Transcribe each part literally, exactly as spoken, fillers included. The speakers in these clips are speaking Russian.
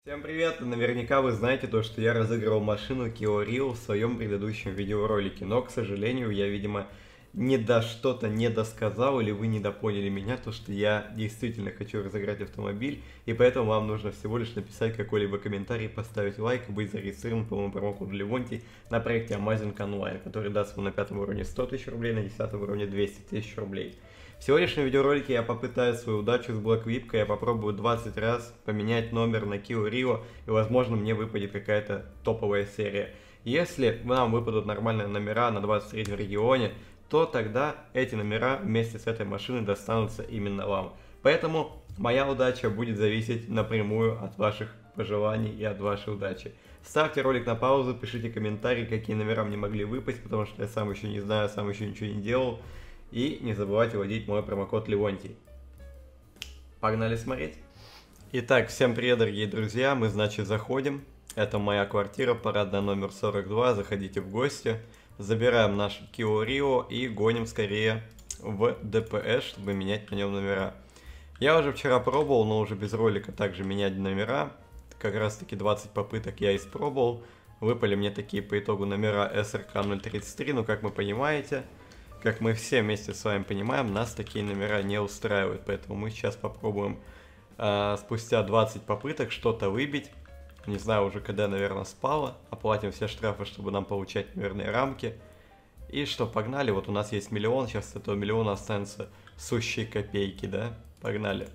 Всем привет! Наверняка вы знаете то, что я разыгрывал машину Kia Rio в своем предыдущем видеоролике, но, к сожалению, я, видимо, не до что-то не досказал, или вы недопоняли меня, то, что я действительно хочу разыграть автомобиль, и поэтому вам нужно всего лишь написать какой-либо комментарий, поставить лайк и быть зарегистрирован по моему промокоду Левонтий на проекте Amazing Online, который даст вам на пятом уровне сто тысяч рублей, на десятом уровне двести тысяч рублей. В сегодняшнем видеоролике я попытаюсь свою удачу с Black Whip, я попробую двадцать раз поменять номер на Kia Rio, и возможно мне выпадет какая-то топовая серия. Если нам выпадут нормальные номера на двадцать третьем регионе, то тогда эти номера вместе с этой машиной достанутся именно вам. Поэтому моя удача будет зависеть напрямую от ваших пожеланий и от вашей удачи. Ставьте ролик на паузу, пишите комментарии, какие номера мне могли выпасть, потому что я сам еще не знаю, сам еще ничего не делал. И не забывайте вводить мой промокод Левонтий. Погнали смотреть. Итак, всем привет, дорогие друзья. Мы, значит, заходим. Это моя квартира, парадная номер сорок два. Заходите в гости. Забираем наш Kia Rio и гоним скорее в ДПС, чтобы менять на нем номера. Я уже вчера пробовал, но уже без ролика также менять номера. Как раз таки двадцать попыток я испробовал. Выпали мне такие по итогу номера эс эр ка ноль тридцать три, но как вы понимаете... Как мы все вместе с вами понимаем, нас такие номера не устраивают, поэтому мы сейчас попробуем э, спустя двадцать попыток что-то выбить. Не знаю уже когда, наверное, спало. Оплатим все штрафы, чтобы нам получать номерные рамки. И что, погнали, вот у нас есть миллион, сейчас с этого миллиона останется сущие копейки, да? Погнали.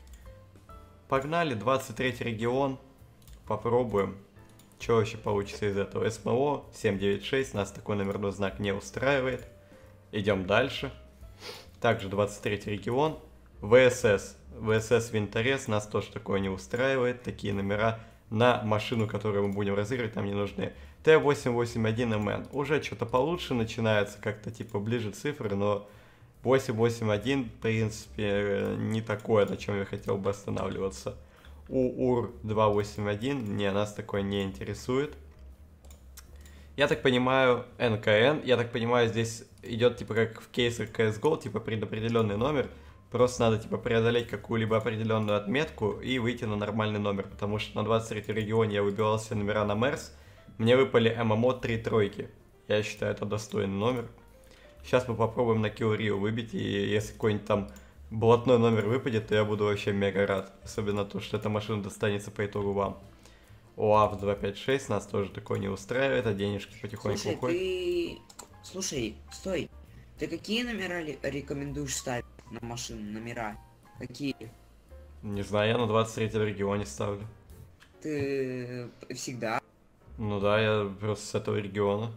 Погнали, двадцать третий регион, попробуем. Что вообще получится из этого? эс эм о семь девять шесть, нас такой номерной знак не устраивает. Идем дальше. Также двадцать третий регион. вэ эс эс. вэ эс эс Винторез. Нас тоже такое не устраивает. Такие номера на машину, которую мы будем разыгрывать, нам не нужны. тэ восемь восемь один эм эн. Уже что-то получше начинается. Как-то типа ближе цифры. Но восемь восемь один, в принципе, не такое, на чем я хотел бы останавливаться. УУР два восемь один. Не, нас такое не интересует. Я так понимаю, эн ка эн, я так понимаю, здесь идет типа как в кейсах си эс го, типа предопределенный номер. Просто надо типа преодолеть какую-либо определенную отметку и выйти на нормальный номер. Потому что на двадцать третьем регионе я выбивал все номера на Мерс, мне выпали эм эм о три тройки. Я считаю, это достойный номер. Сейчас мы попробуем на Kia Rio выбить, и если какой-нибудь там блатной номер выпадет, то я буду вообще мега рад. Особенно то, что эта машина достанется по итогу вам. ОАВ два пять шесть нас тоже такое не устраивает, а денежки потихоньку Слушай, уходят. ты... Слушай, стой. Ты какие номера рекомендуешь ставить на машину? Номера? Какие? Не знаю, я на двадцать третьем регионе ставлю. Ты всегда? Ну да, я просто с этого региона.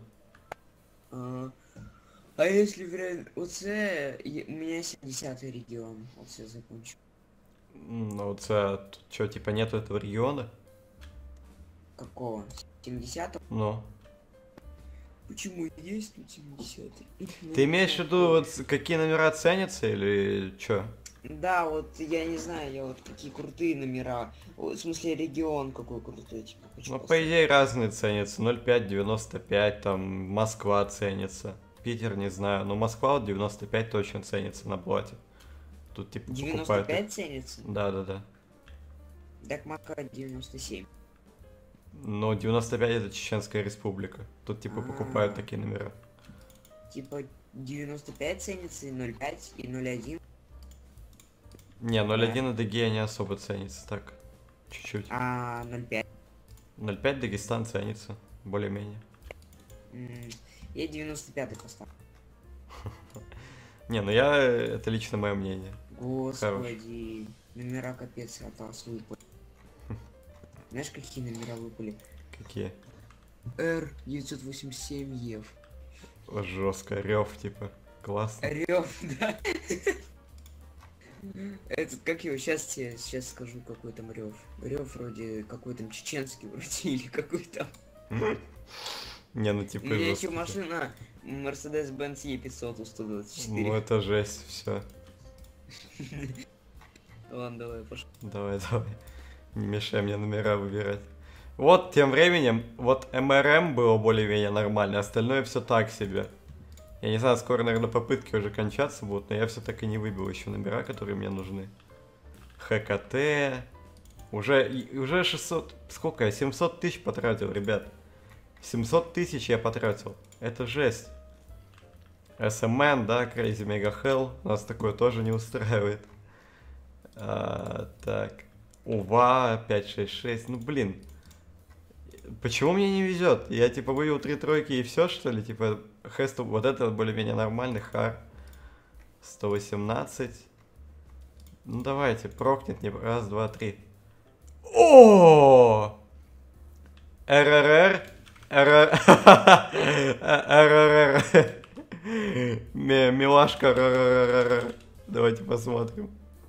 А, а если вариант оце, у меня семидесятый регион. Оце закончу. Ну вот, а, что, типа нету этого региона? Какого? семидесятого? Ну. Почему есть тут семидесятый? Ты имеешь в виду, вот, какие номера ценятся или что? Да, вот я не знаю, я вот какие крутые номера. В смысле, регион какой крутой, типа. Ну, по идее, разные ценятся. ноль пять девяносто пять, там, Москва ценится. Питер, не знаю, но Москва вот девяносто пять точно ценится на плате. Тут, типа, девяносто пять покупают... ценится? Да, да, да. Так Мака девяносто семь. Но девяносто пять это Чеченская Республика. Тут типа А-а-а. покупают такие номера. Типа девяносто пять ценится, и ноль пять, и ноль один. Не, ноль один и ДГ не особо ценится, так. Чуть-чуть. А ноль пять? ноль пять Дагестан ценится, более-менее. Я девяносто пятый поставлю. Не, ну я, это лично мое мнение. Господи, номера капец от вас выпали. Знаешь, какие номера выпали? Какие? Р девятьсот восемьдесят семь ЕВ. Жестко, рев, типа. Классно. Рев, да. Этот, как его, сейчас тебе, сейчас скажу, какой там рев. Рев вроде, какой там чеченский вроде, или какой там. Не, ну типа У меня еще жестко. машина Mercedes-Benz Е пятьсот у сто двадцать четыре. Ну это жесть, все. Ладно, давай, пошел. Давай, давай. Не мешай мне номера выбирать. Вот, тем временем, вот эм эр эм было более-менее нормально, остальное все так себе. Я не знаю, скоро, наверное, попытки уже кончаться будут, но я все так и не выбил еще номера, которые мне нужны. ха ка тэ, Уже, и- уже шестьсот, сколько я, семьсот тысяч потратил, ребят. семьсот тысяч я потратил. Это жесть. эс эм эн, да, Crazy Mega Hell. Нас такое тоже не устраивает. А, так. УВА пять шесть шесть. Ну, блин. Почему мне не везет? Я, типа, вывел три тройки и все, что ли? Типа, Хесту, вот это более-менее нормальный. Хар. сто восемнадцать. Ну, давайте, прокнет не... Раз, два, три. О! РРР. РРР. РРР. Милашка. РРР. Давайте посмотрим.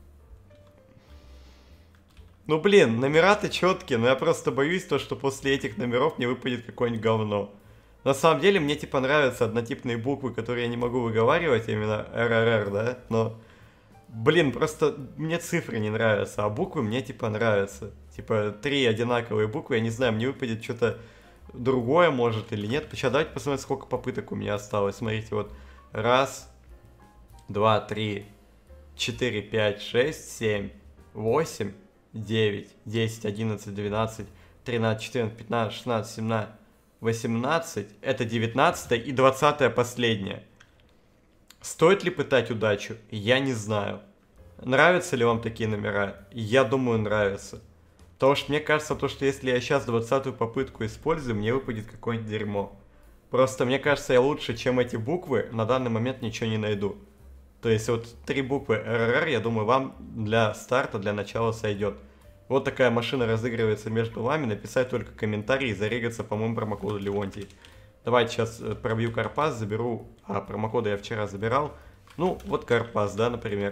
Ну блин, номера-то четкие, но я просто боюсь то, что после этих номеров мне выпадет какое-нибудь говно. На самом деле мне типа нравятся однотипные буквы, которые я не могу выговаривать, именно РРР, да, но... Блин, просто мне цифры не нравятся, а буквы мне типа нравятся. Типа три одинаковые буквы, я не знаю, мне выпадет что-то другое может или нет. Сейчас давайте посмотрим, сколько попыток у меня осталось. Смотрите, вот раз, два, три, четыре, пять, шесть, семь, восемь, девять, десять, одиннадцать, двенадцать, тринадцать, четырнадцать, пятнадцать, шестнадцать, семнадцать, восемнадцать. Это девятнадцатая и двадцатая последняя. Стоит ли пытать удачу? Я не знаю. Нравятся ли вам такие номера? Я думаю, нравятся. Потому что мне кажется, то, что если я сейчас двадцатую попытку использую, мне выпадет какое-нибудь дерьмо. Просто мне кажется, я лучше, чем эти буквы, на данный момент ничего не найду. То есть вот три буквы РРР, я думаю, вам для старта, для начала сойдет. Вот такая машина разыгрывается между вами. Написать только комментарий и зарегаться по моему промокоду Леонтий. Давайте сейчас пробью Карпас, заберу... А, промокоды я вчера забирал. Ну, вот Карпас, да, например.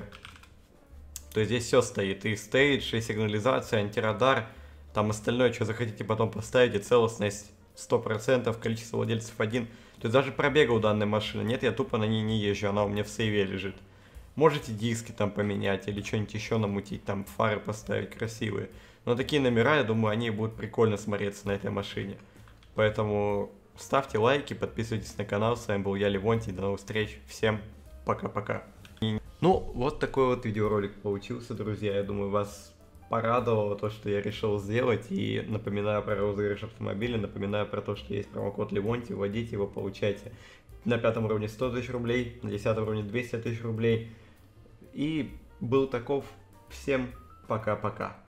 То есть здесь все стоит. И стейдж, и сигнализация, антирадар. Там остальное, что захотите потом поставить. И целостность сто процентов, количество владельцев один. То есть даже пробега у данной машины нет, я тупо на ней не езжу. Она у меня в сейве лежит. Можете диски там поменять или что-нибудь еще намутить. Там фары поставить красивые. Но такие номера, я думаю, они будут прикольно смотреться на этой машине. Поэтому... Ставьте лайки, подписывайтесь на канал. С вами был я, Левонтий. До новых встреч. Всем пока-пока. Ну, вот такой вот видеоролик получился, друзья. Я думаю, вас порадовало то, что я решил сделать. И напоминаю про розыгрыш автомобиля. Напоминаю про то, что есть промокод Левонтий. Вводите его, получайте на пятом уровне сто тысяч рублей, на десятом уровне двести тысяч рублей. И был таков. Всем пока-пока.